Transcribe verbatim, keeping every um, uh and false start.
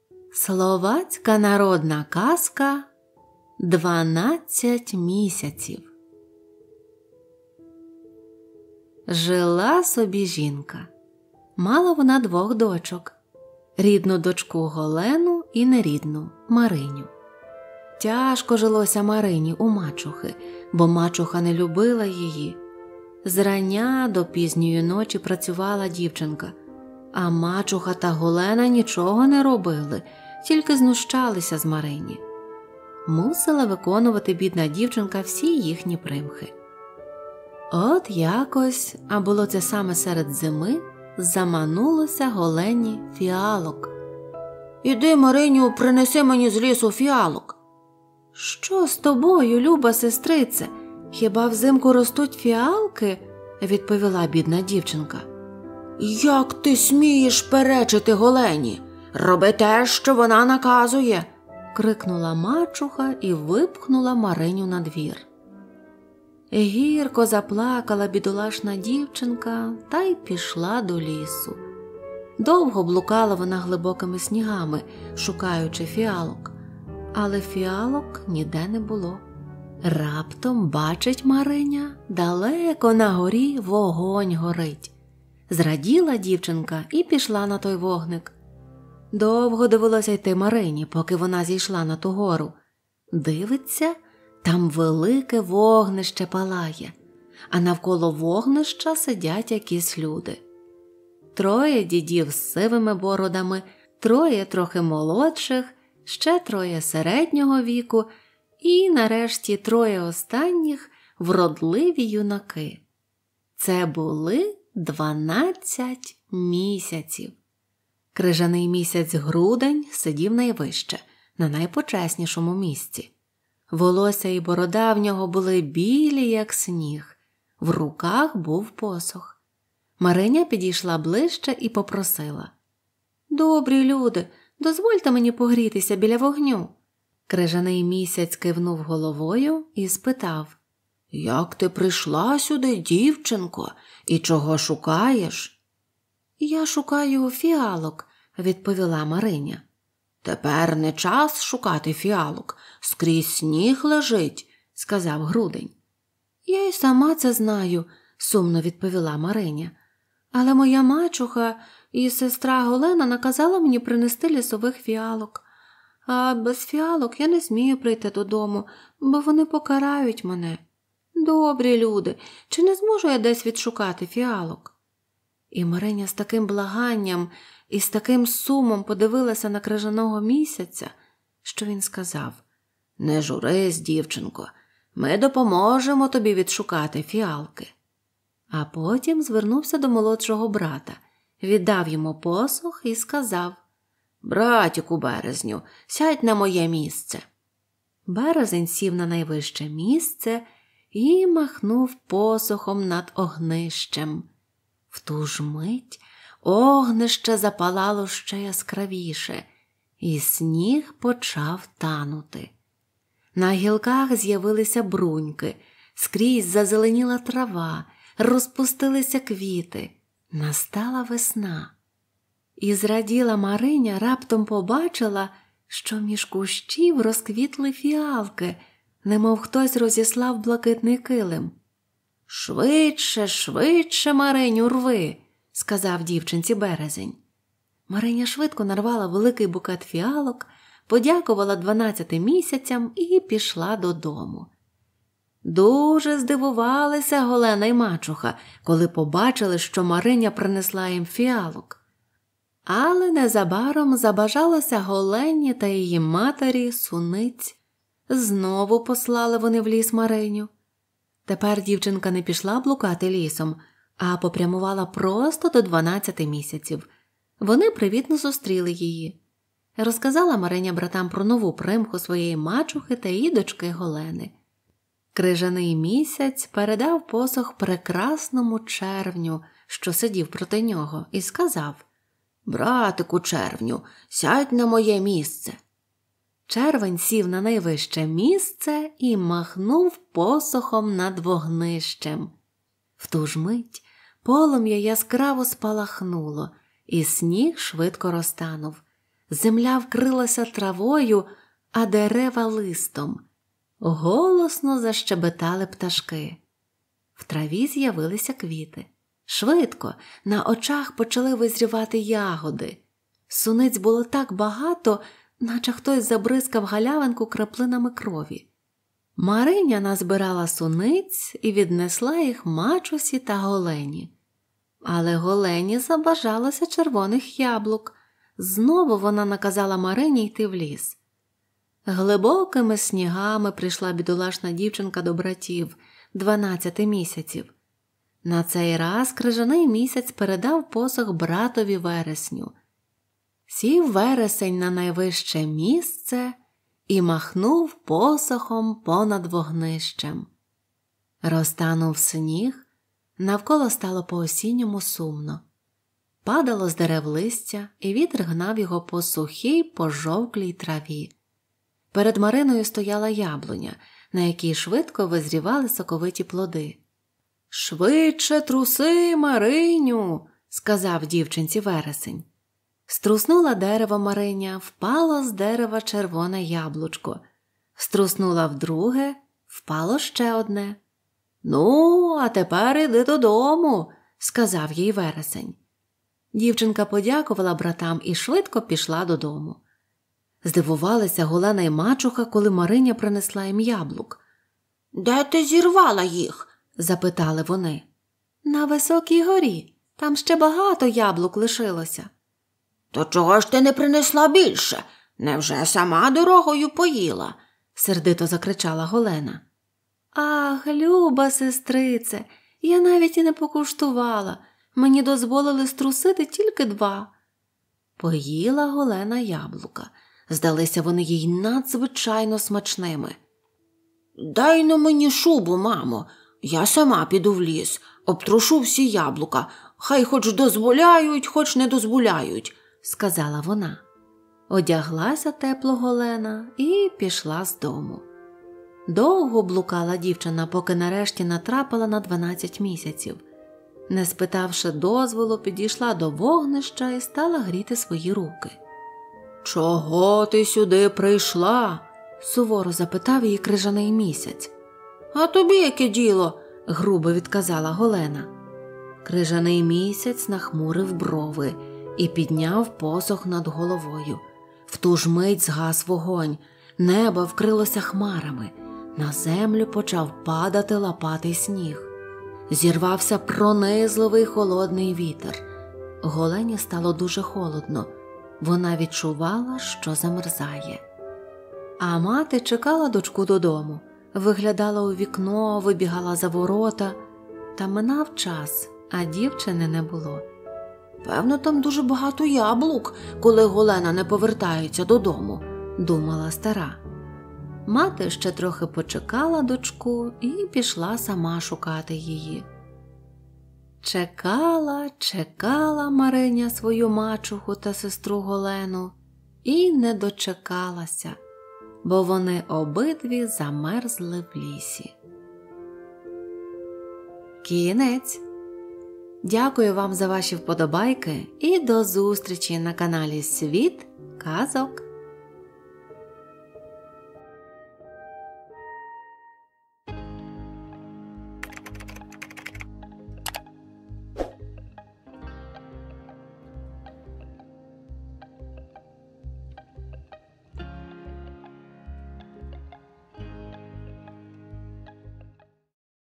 Словацька народна казка «Дванадцять місяців». Жила собі жінка. Мала вона двох дочок – рідну дочку Голену і нерідну Мариню. Тяжко жилося Марині у мачухи, бо мачуха не любила її. Зрання до пізньої ночі працювала дівчинка, а мачуха та Голена нічого не робили, тільки знущалися з Марині. Мусила виконувати бідна дівчинка всі їхні примхи. От якось, а було це саме серед зими, заманулося Голені фіалок. «Іди, Мариню, принеси мені з лісу фіалок». «Що з тобою, люба сестрице? Хіба взимку ростуть фіалки?» – відповіла бідна дівчинка. «Як ти смієш перечити Голені? Роби те, що вона наказує!» – крикнула мачуха і випхнула Мариню на двір. Гірко заплакала бідолашна дівчинка та й пішла до лісу. Довго блукала вона глибокими снігами, шукаючи фіалок, але фіалок ніде не було. Раптом бачить Мариня, далеко на горі вогонь горить. Зраділа дівчинка і пішла на той вогник. Довго довелося йти Марині, поки вона зійшла на ту гору. Дивиться, там велике вогнище палає, а навколо вогнища сидять якісь люди. Троє дідів з сивими бородами, троє трохи молодших, ще троє середнього віку і, нарешті, троє останніх вродливі юнаки. Це були дванадцять місяців. Крижаний місяць Грудень сидів найвище, на найпочеснішому місці. Волосся і борода в нього були білі, як сніг. В руках був посох. Мариня підійшла ближче і попросила: «Добрі люди, дозвольте мені погрітися біля вогню». Крижаний місяць кивнув головою і спитав: «Як ти прийшла сюди, дівчинко, і чого шукаєш?» «Я шукаю фіалок», – відповіла Мариня. «Тепер не час шукати фіалок, скрізь сніг лежить», – сказав Грудень. «Я й сама це знаю», – сумно відповіла Мариня. «Але моя мачуха і сестра Голена наказала мені принести лісових фіалок. А без фіалок я не смію прийти додому, бо вони покарають мене. Добрі люди, чи не зможу я десь відшукати фіалок?» І Мариня з таким благанням і з таким сумом подивилася на крижаного місяця, що він сказав: «Не журись, дівчинко, ми допоможемо тобі відшукати фіалки». А потім звернувся до молодшого брата, віддав йому посох і сказав: «Братіку Березню, сядь на моє місце». Березень сів на найвище місце і махнув посохом над огнищем. В ту ж мить огнище запалало ще яскравіше, і сніг почав танути. На гілках з'явилися бруньки, скрізь зазеленіла трава, розпустилися квіти. Настала весна. І зраділа Мариня, раптом побачила, що між кущів розквітли фіалки, немов хтось розіслав блакитний килим. «Швидше, швидше, Мариню, рви», – сказав дівчинці Березень. Мариня швидко нарвала великий букет фіалок, подякувала дванадцяти місяцям і пішла додому. Дуже здивувалися Голена й мачуха, коли побачили, що Мариня принесла їм фіалок. Але незабаром забажалося Голені та її матері суниць. Знову послали вони в ліс Мариню. Тепер дівчинка не пішла блукати лісом, а попрямувала просто до дванадцяти місяців. Вони привітно зустріли її. Розказала Мариня братам про нову примху своєї мачухи та її дочки Голени. Крижаний місяць передав посох прекрасному червню, що сидів проти нього, і сказав: «Братику червню, сядь на моє місце». Червень сів на найвище місце і махнув посохом над вогнищем. В ту ж мить полум'я яскраво спалахнуло, і сніг швидко розтанув. Земля вкрилася травою, а дерева листом. Голосно защебетали пташки. В траві з'явилися квіти. Швидко на очах почали визрівати ягоди. Суниць було так багато, наче хтось забризкав галявинку краплинами крові. Мариня назбирала суниць і віднесла їх Мачусі та Голені. Але Голені забажалося червоних яблук. Знову вона наказала Марині йти в ліс. Глибокими снігами прийшла бідолашна дівчинка до братів, дванадцяти місяців. На цей раз крижаний місяць передав посох братові Вересню. Сів Вересень на найвище місце і махнув посохом понад вогнищем. Розтанув сніг, навколо стало по-осінньому сумно. Падало з дерев листя, і вітер гнав його по сухій, пожовклій траві. Перед Мариною стояла яблуня, на якій швидко визрівали соковиті плоди. «Швидше труси, Мариню!» – сказав дівчинці Вересень. Струснула дерево Мариня, впало з дерева червоне яблучко. Струснула вдруге, впало ще одне. «Ну, а тепер іди додому», – сказав їй Вересень. Дівчинка подякувала братам і швидко пішла додому. Здивувалися Голена й Мачуха, коли Мариня принесла їм яблук. «Де ти зірвала їх?» – запитали вони. «На високій горі. Там ще багато яблук лишилося». «То чого ж ти не принесла більше? Невже сама дорогою поїла?» – сердито закричала Голена. «Ах, люба сестрице, я навіть і не покуштувала. Мені дозволили струсити тільки два». Поїла Голена яблука. Здалися вони їй надзвичайно смачними. «Дай-но мені шубу, мамо, я сама піду в ліс, обтрушу всі яблука, хай хоч дозволяють, хоч не дозволяють», – сказала вона. Одяглася тепло Голена і пішла з дому. Довго блукала дівчина, поки нарешті натрапила на дванадцять місяців. Не спитавши дозволу, підійшла до вогнища і стала гріти свої руки. «Чого ти сюди прийшла?» – суворо запитав її крижаний місяць. «А тобі яке діло?» – грубо відказала Голена. Крижаний місяць нахмурив брови і підняв посох над головою. В ту ж мить згас вогонь, небо вкрилося хмарами, на землю почав падати лопатий сніг. Зірвався пронизливий холодний вітер. Голені стало дуже холодно. Вона відчувала, що замерзає. А мати чекала дочку додому, виглядала у вікно, вибігала за ворота. Та минав час, а дівчини не було. «Певно, там дуже багато яблук, коли Голена не повертається додому», – думала стара. Мати ще трохи почекала дочку і пішла сама шукати її. Чекала, чекала Мариня свою мачуху та сестру Голену і не дочекалася, бо вони обидві замерзли в лісі. Кінець. Дякую вам за ваші вподобайки і до зустрічі на каналі Світ казок.